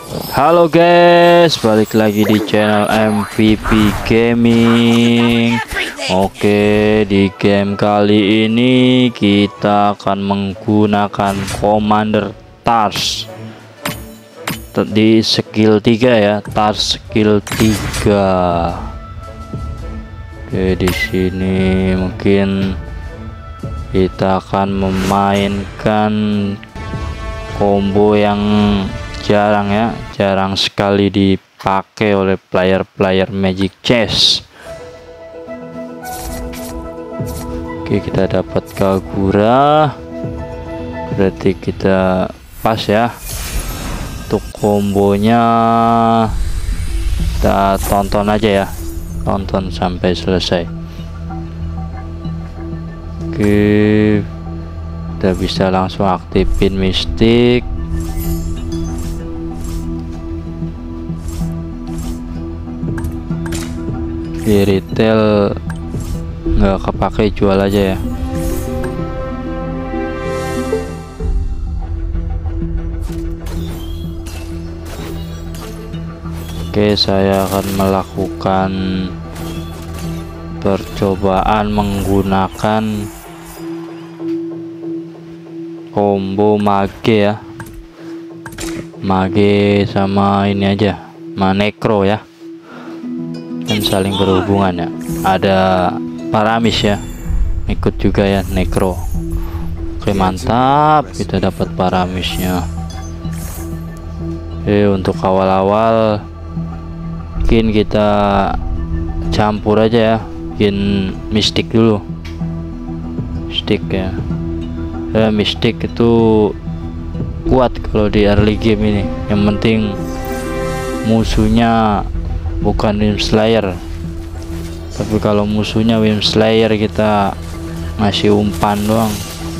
Halo guys, balik lagi di channel MVP Gaming. Oke, di game kali ini kita akan menggunakan Commander Tars di skill 3 ya, Tars skill 3. Oke, di sini mungkin kita akan memainkan combo yang jarang sekali dipakai oleh player Magic Chess. Oke, kita dapat Kagura, berarti kita pas ya. Untuk kombonya kita tonton aja ya, tonton sampai selesai. Oke, kita bisa langsung aktifin mistik. Di retail nggak kepake, jual aja ya. Oke, saya akan melakukan percobaan menggunakan combo mage ya, mage sama ini aja, Necro ya, kan saling berhubungan ya. Ada Paramis ya, ikut juga ya Necro. Oke, mantap, kita dapat Paramisnya. Untuk awal-awal mungkin kita campur aja ya, bikin mistik dulu, mistik ya. Mistik itu kuat kalau di early game ini. Yang penting musuhnya bukan Wim Slayer, tapi kalau musuhnya Wim Slayer kita ngasih umpan doang.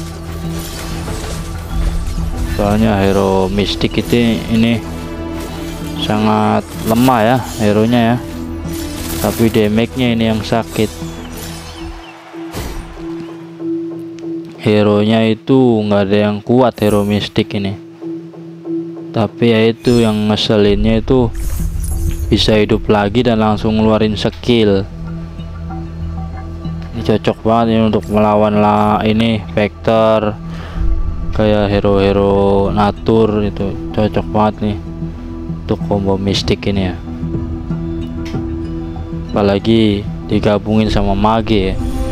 Soalnya hero mistik itu ini sangat lemah ya hero nya ya, tapi damage-nya ini yang sakit. Hero nya itu nggak ada yang kuat, hero mistik ini. Tapi ya itu yang ngeselinnya, itu bisa hidup lagi dan langsung ngeluarin skill. Ini cocok banget ini untuk melawan ini Vector, kayak hero-hero natur, itu cocok banget nih untuk combo mistik ini ya. Apalagi digabungin sama mage ya.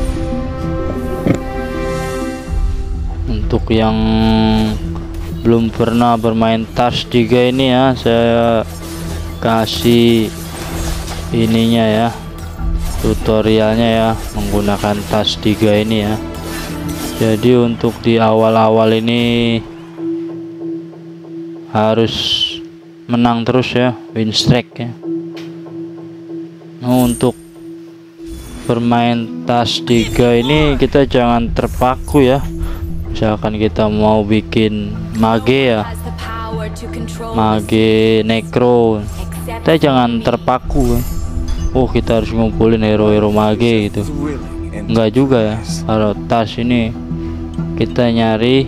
Untuk yang belum pernah bermain Tars 3 ini ya, saya kasih ininya ya, tutorialnya ya, menggunakan Tars 3 ini ya. Jadi untuk di awal-awal ini harus menang terus ya, win streak ya. Nah, untuk bermain Tars 3 ini kita jangan terpaku ya. Misalkan kita mau bikin mage ya, mage Necro, kita jangan terpaku. Oh, kita harus ngumpulin hero-hero mage gitu, enggak juga ya. Kalau Tars ini kita nyari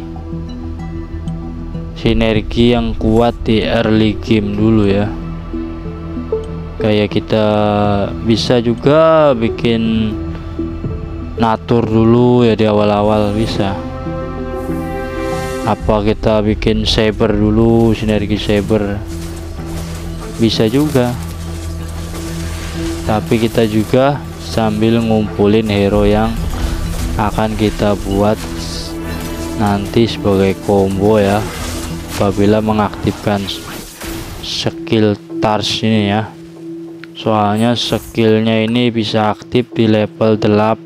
sinergi yang kuat di early game dulu ya. Kayak kita bisa juga bikin natur dulu ya di awal-awal, bisa. Apa kita bikin saber dulu, sinergi saber, bisa juga. Tapi kita juga sambil ngumpulin hero yang akan kita buat nanti sebagai combo ya, apabila mengaktifkan skill Tars ini ya. Soalnya skillnya ini bisa aktif di level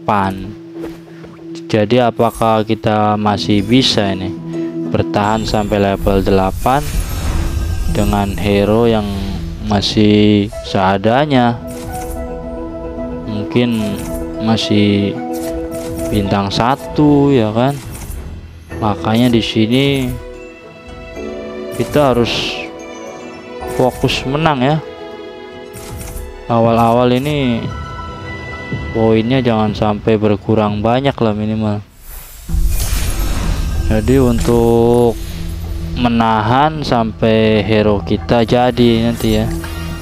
8. Jadi apakah kita masih bisa ini bertahan sampai level 8 dengan hero yang masih seadanya? Mungkin masih bintang 1 ya kan. Makanya di sini kita harus fokus menang ya. Awal-awal ini poinnya jangan sampai berkurang banyak lah, minimal. Jadi untuk menahan sampai hero kita jadi nanti ya.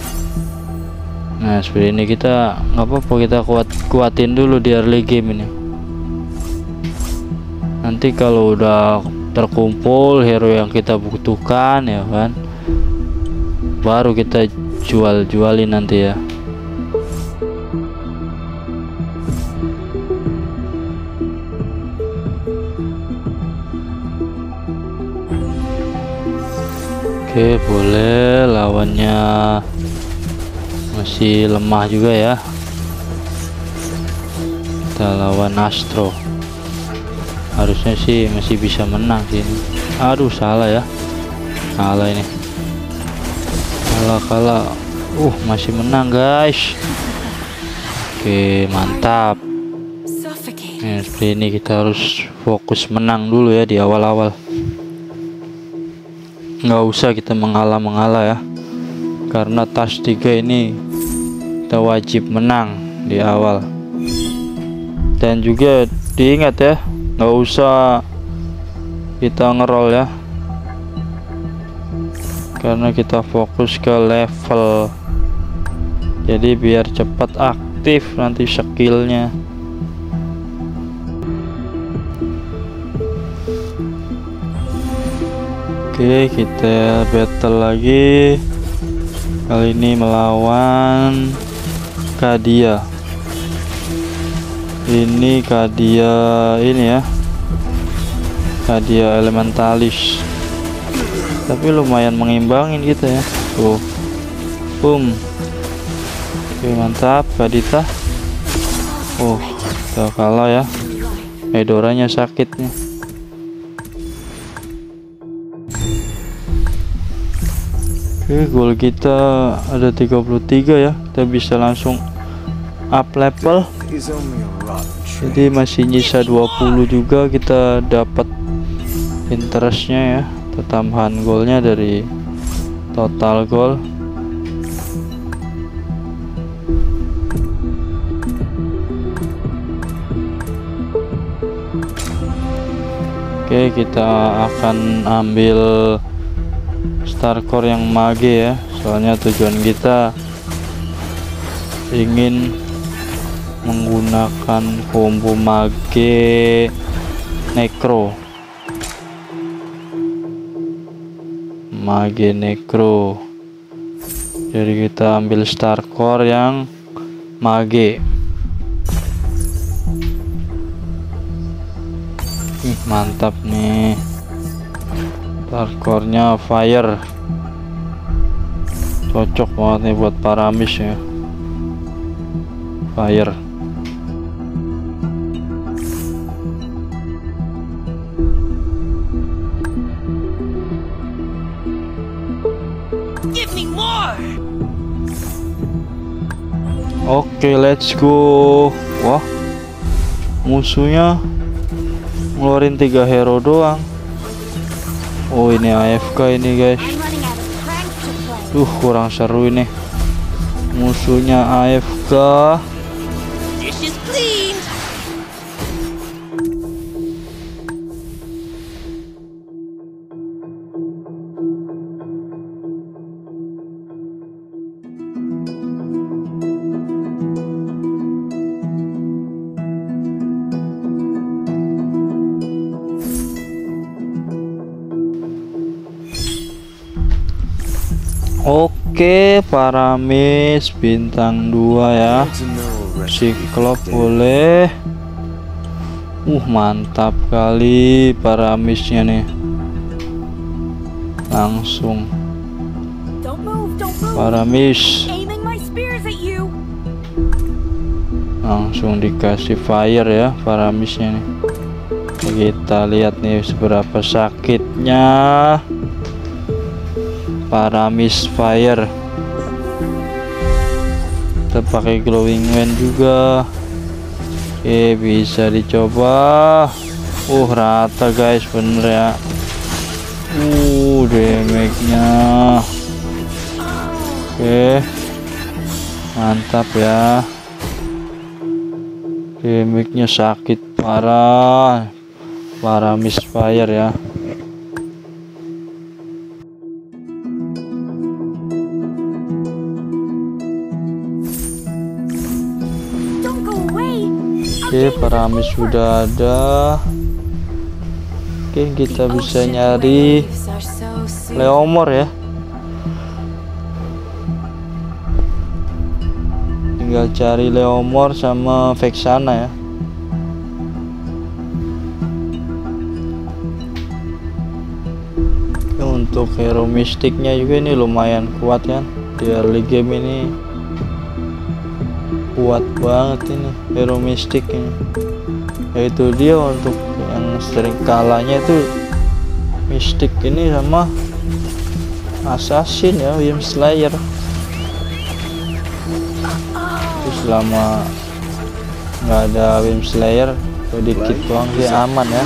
Nah seperti ini, kita nggak apa-apa, kita kuatin dulu di early game ini. Nanti kalau udah terkumpul hero yang kita butuhkan ya kan, baru kita jualin nanti ya. Oke, boleh. Lawannya masih lemah juga ya. Kita lawan Astro. Harusnya sih masih bisa menang sih ini. Aduh, salah ya. Kalah ini. Kalah. Masih menang, guys. Oke, mantap. Nah, seperti ini kita harus fokus menang dulu ya di awal-awal. Nggak usah kita mengalah ya, karena task 3 ini kita wajib menang di awal. Dan juga diingat ya, nggak usah kita ngerol ya, karena kita fokus ke level, jadi biar cepat aktif nanti skillnya. Oke, kita battle lagi. Kali ini melawan Kadia. Ini Kadia ini ya. Kadia elementalis. Tapi lumayan mengimbangin kita ya. Tuh. Boom. Oke, mantap Kadita. Kita kalah ya. Medoranya sakit nih. Oke, goal kita ada 33 ya. Kita bisa langsung up level. Jadi masih nyisa 20 juga kita dapat interestnya ya. Tambahan golnya dari total gol. Oke, kita akan ambil star core yang mage ya, soalnya tujuan kita ingin menggunakan combo mage necro. Jadi kita ambil star core yang mage. Mantap nih. Hardcore-nya fire, cocok banget nih buat Paramis ya. Fire. Give me more. Oke, let's go. Wah, musuhnya ngeluarin 3 hero doang. Ini AFK ini guys. Kurang seru ini. Musuhnya AFK. Oke, Paramis bintang 2 ya. Cyclop boleh. Mantap kali Paramisnya nih. Langsung Paramis. Langsung dikasih fire ya Paramisnya nih. Kita lihat nih seberapa sakitnya Paramis fire. Kita pakai glowing wind juga. Bisa dicoba. Rata guys, bener ya. Damage-nya. Mantap ya. Damage-nya sakit parah. Paramis fire ya. Oke, Paramis sudah ada. Oke, kita bisa nyari Leomor ya. Tinggal cari Leomor sama Vexana ya. Untuk hero mistiknya juga ini lumayan kuat kan. Di early game ini kuat banget ini hero mistik ini. Yaitu dia untuk yang sering kalahnya itu mistik ini sama assassin ya, Wim Slayer. Terus selama nggak ada Wim Slayer sedikit doang sih aman ya.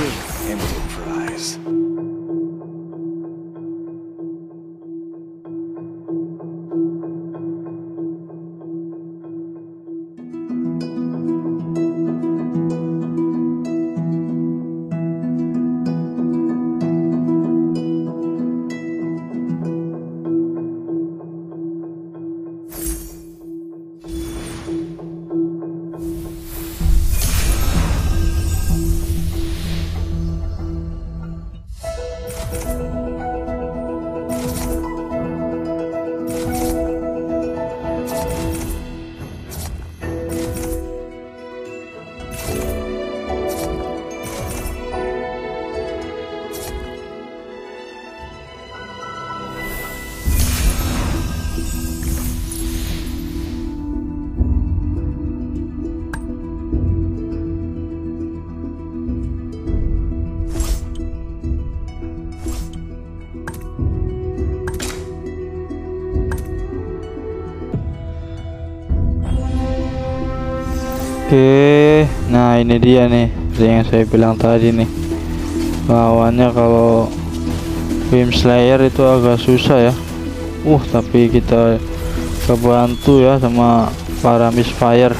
Oke, nah ini dia nih yang saya bilang tadi nih, lawannya kalau Wim Slayer itu agak susah ya. Tapi kita kebantu ya sama Paramis Fire.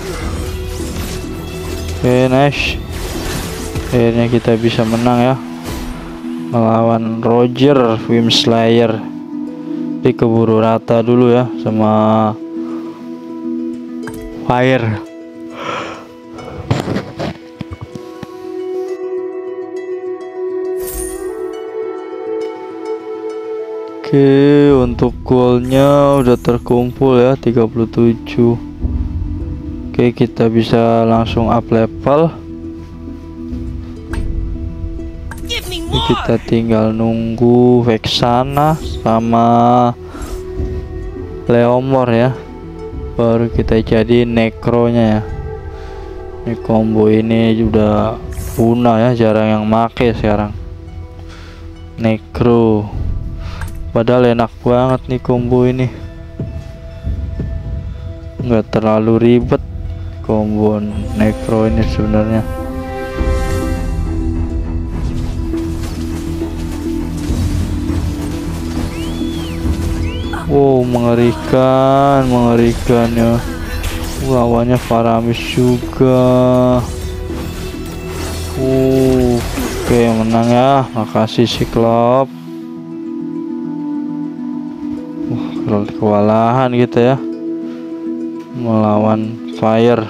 Oke, nice. Akhirnya kita bisa menang ya melawan Roger Wim Slayer. Di keburu rata dulu ya sama Fire. Oke, untuk goalnya udah terkumpul ya 37. Oke, kita bisa langsung up level. Ini kita tinggal nunggu Vexana sama Leomor ya, baru kita jadi Necro-nya ya. Ini combo ini udah punah ya, jarang yang make sekarang Necro. Padahal enak banget nih combo ini, nggak terlalu ribet combo Necro ini sebenarnya. Wow, mengerikan ya. Lawannya Paramis juga. Oke, menang ya, makasih Cyclop. Kewalahan kita ya melawan Fire.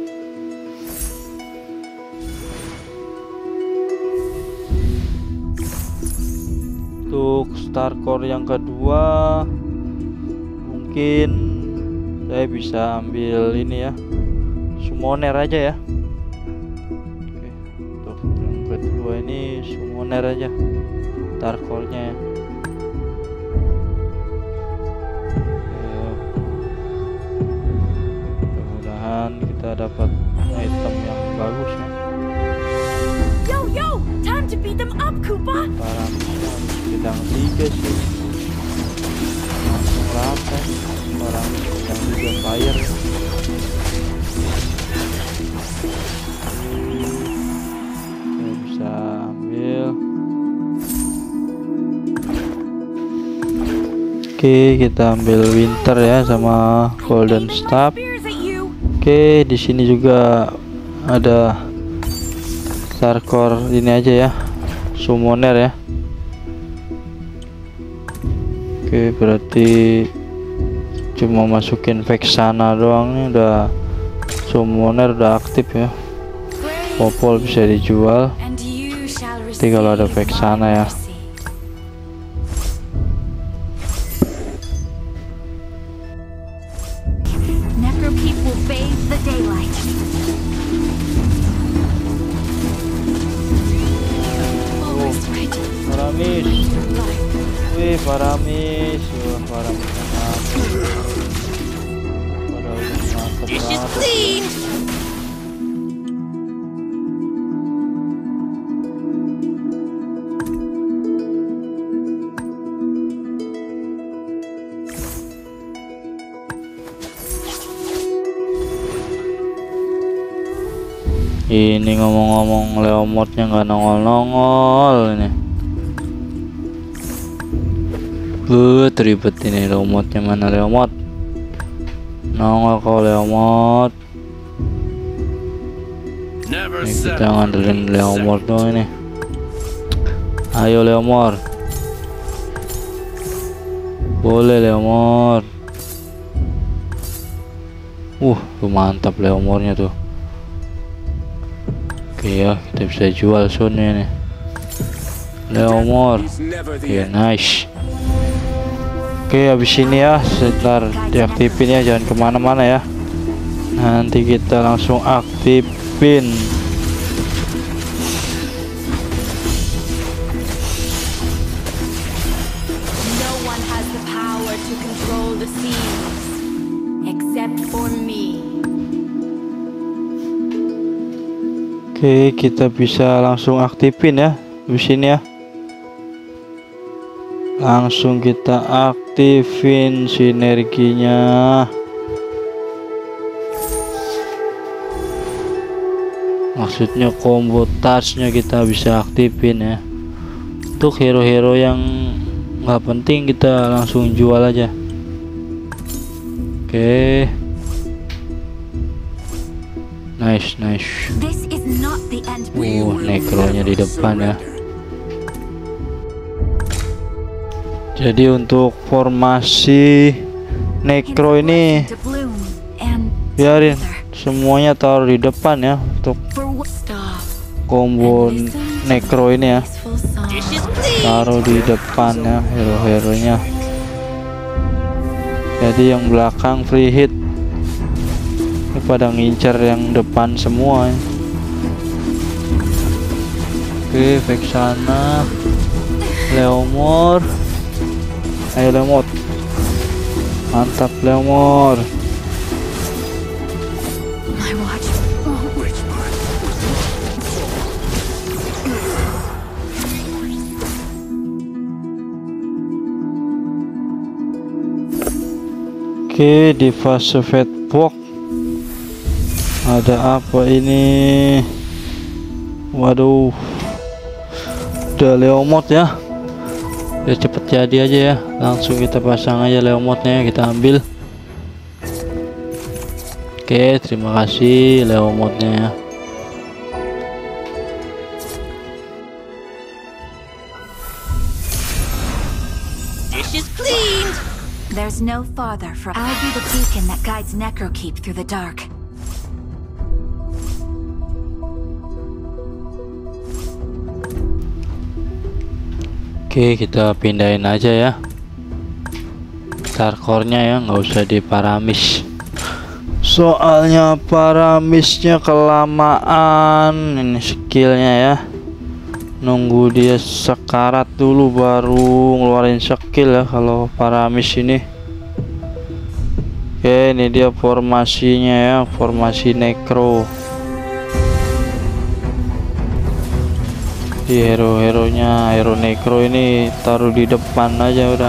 Untuk star core yang kedua mungkin saya bisa ambil ini ya, summoner aja ya. Oke, untuk yang kedua ini summoner aja star core nya ya. Kita dapat item yang bagus ya. Yo, time to beat them up, Koopa. Paramisnya harus bidang 3 sih. Langsung rata. Paramis bidang 3 Fire ya. Kita bisa ambil. Oke, kita ambil Winter ya sama Golden Staff. Oke, di sini juga ada star core ini aja ya, summoner ya. Oke, berarti cuma masukin Vexana doang nih, udah summoner udah aktif ya. Popol bisa dijual. And you shall Nanti kalau ada receive Vexana my ya. mercy. Necrokeep will bathe the daylight. Always right. Paramis. Life. Wih, Paramis. Wah, Paramis. Padahal mantap Dish is banget. clean. Ini ngomong-ngomong Leomordnya nggak nongol-nongol ini. Ribet ini Leomordnya, mana Leomord? Nongol kau Leomord. Ini kita ngandelin Leomord dong ini. Ayo Leomord. Boleh Leomord. Tuh mantap Leomordnya tuh. Oke ya, kita bisa jual soundnya nih. Leomord. Oke, nice. Oke, habis ini ya, sebentar diaktifin ya, jangan kemana-mana ya. Nanti kita langsung aktifin. No one has the power to control the seas except for me. Oke, kita bisa langsung aktifin ya, habis ini ya. Langsung kita aktifin sinerginya. Maksudnya combo touchnya kita bisa aktifin ya. Untuk hero-hero yang nggak penting kita langsung jual aja. Oke. Nice. This is not the end. Necronya di depan ya. Jadi untuk formasi Necro ini To bloom and biarin semuanya taruh di depan ya, untuk for what stop. combo Necro ini ya. Peaceful song. Dish is clean. Taruh di depan ya hero-heronya. Jadi yang belakang free hit. Ini pada ngincar yang depan semua ya. Oke, Vexana, Leomord. Ayo Leomord. Mantap Leomord. My watch. Oke, di fase Fatwalk ada apa ini? Waduh, udah Leomord ya. Udah cepet jadi aja ya, langsung kita pasang aja Leomordnya, kita ambil. Oke, terima kasih Leomordnya ya. Dish is cleaned. There's no farther from. I'll be the beacon that guides Necrokeep through the dark. Oke, kita pindahin aja ya Starcore-nya ya, nggak usah di Paramis. Soalnya Paramisnya kelamaan ini skillnya ya. Nunggu dia sekarat dulu baru ngeluarin skill ya kalau Paramis ini. Oke, ini dia formasinya ya, formasi Necro. Di hero-heronya, hero Necro ini taruh di depan aja udah.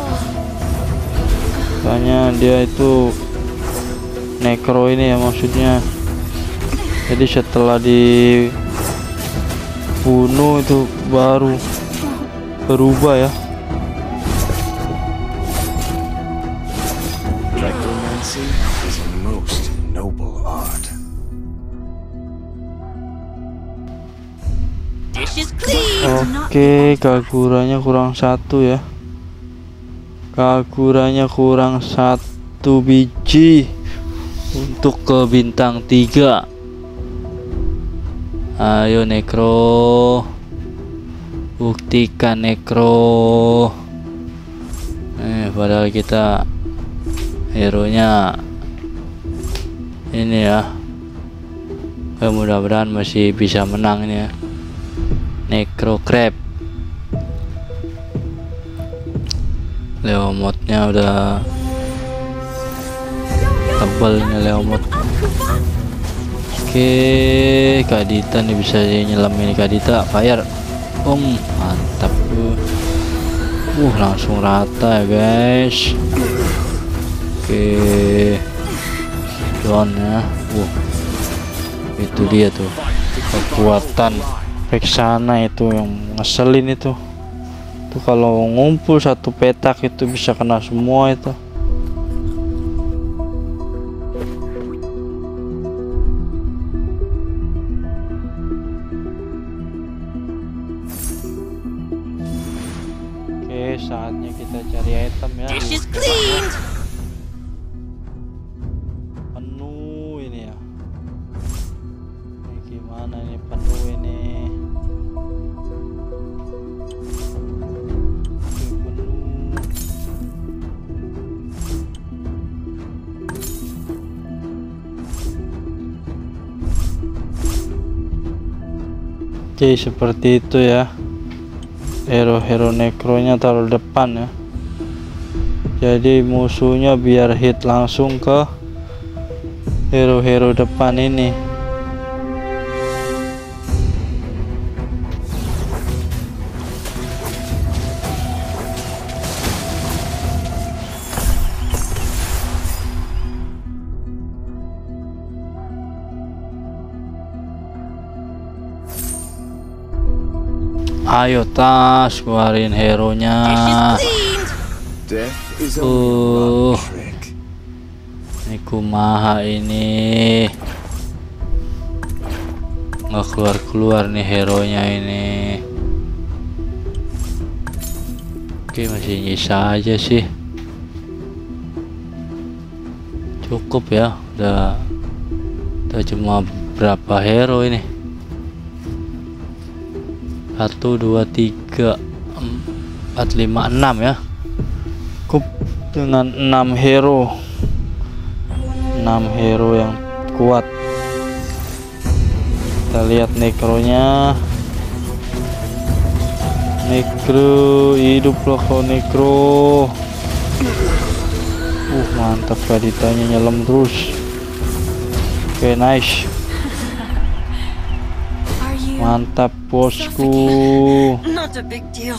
Soalnya dia itu Necro ini ya maksudnya. Jadi setelah dibunuh itu baru berubah ya. Necromancy is a most noble art. Oke, Kaguranya kurang satu ya. Kaguranya kurang satu biji untuk ke bintang 3. Ayo Necro, buktikan Necro. Padahal kita hero nya ini ya. Mudah-mudahan masih bisa menang ini ya. Necro Crab. Leomotnya udah tebal ini Leomot. Oke, Kadita nih bisa nyelam ini. Kadita fire. Mantap tuh. Langsung rata ya guys. Oke, down ya. Itu dia tuh kekuatan Vexana itu yang ngeselin itu. Tuh kalau ngumpul satu petak itu bisa kena semua itu. Oke, saatnya kita cari item ya. Penuh ini ya. Ini gimana ini penuh ini? Oke, seperti itu ya. Hero-hero Necro-nya taruh depan ya. Jadi musuhnya biar hit langsung ke hero-hero depan ini. Ayo tas, keluarin hero nya. Ini kumaha ini. Nggak keluar nih hero nya ini. Oke, masih nyisa aja sih. Cukup ya, udah cuma berapa hero ini. 1, 2, 3, 4, 5, 6 ya. Cukup dengan 6 hero. 6 hero yang kuat. Kita lihat Necro-nya. Necro, hidup loh kau Necro. Mantap, Kaditanya nyelam terus. Oke, nice. Mantap bosku. Not a big deal.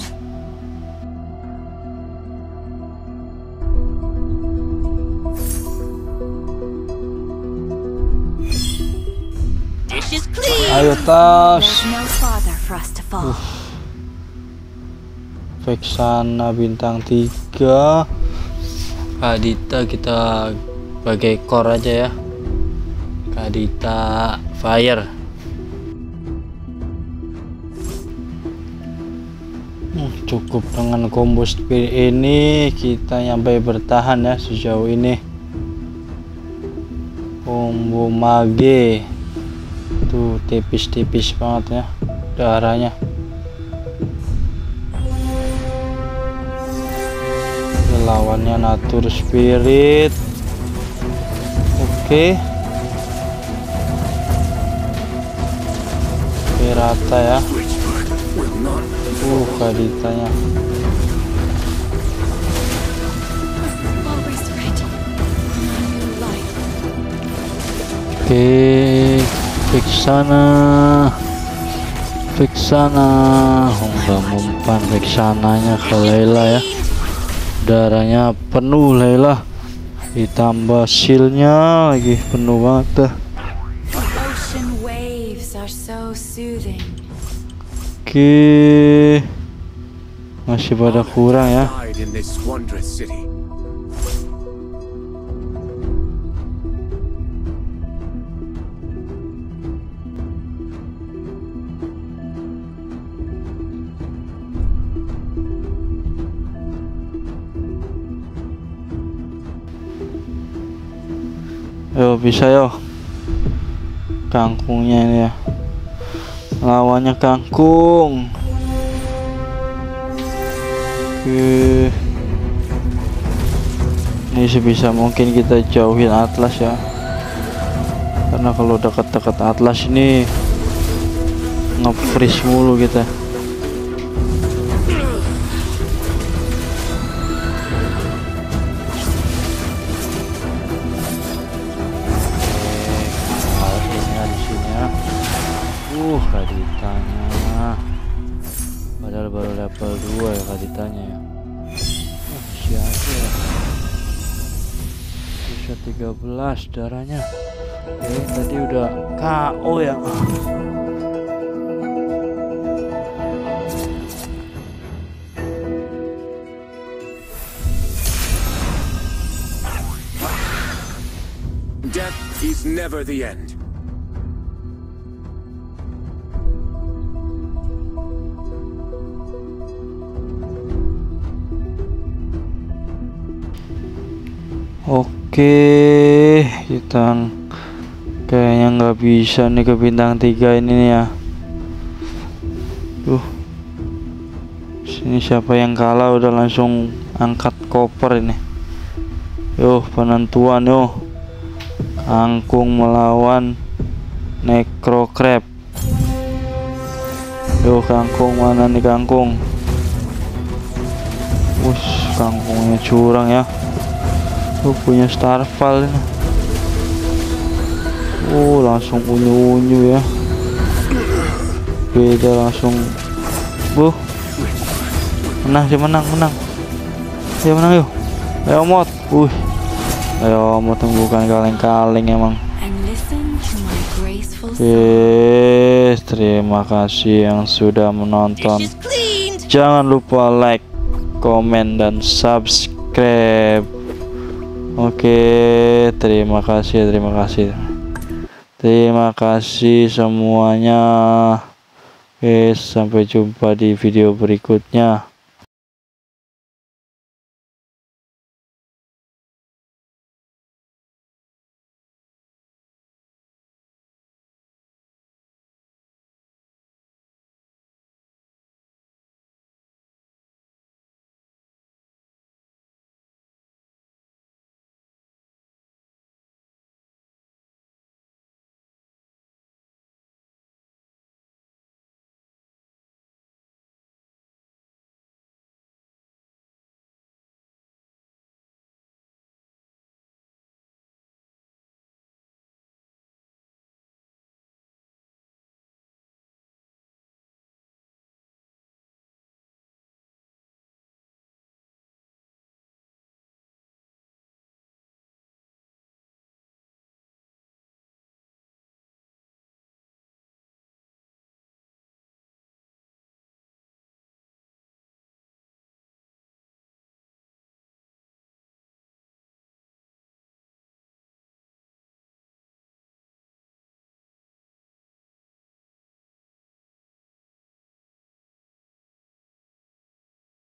Dish is clean. Ayo tas. There's no farther for us to fall. Vexana bintang 3. Kadita kita pakai core aja ya. Kadita fire. Cukup dengan combo speed ini kita nyampe bertahan ya sejauh ini. Combo mage tuh tipis-tipis banget ya darahnya. Lawannya Nature Spirit. Oke, rata ya. Kaditanya. Oke, Vexana. Nggak mempan Vexananya ke Layla ya. Darahnya penuh Layla. Ditambah shieldnya lagi penuh banget dah. Oke, masih pada kurang ya. Yo, bisa yo kangkungnya ini ya. lawannya kangkung. Oke, ini sebisa mungkin kita jauhin Atlas ya, karena kalau dekat-dekat Atlas ini nge-freeze mulu kita. Kaditanya padahal baru level 2 ya kaditanya ya. Siapa ya, bisa 13 darahnya. Tadi udah KO ya. Death is never the end. Oke, kita kayaknya nggak bisa nih ke bintang 3 ini nih ya. Sini siapa yang kalah udah langsung angkat koper ini. Yo, penentuan yo. Kangkung melawan Necro Crab. Yo, kangkung mana nih kangkung? Kangkungnya curang ya. Punya Starfall ini. Langsung unyu-unyu ya. Beda langsung. Menang dia, menang. Dia menang yuk. Ayo Mot. Ayo Mot, bukan kaleng-kaleng emang. Terima kasih yang sudah menonton. Jangan lupa like, komen, dan subscribe. Oke, terima kasih semuanya. Sampai jumpa di video berikutnya.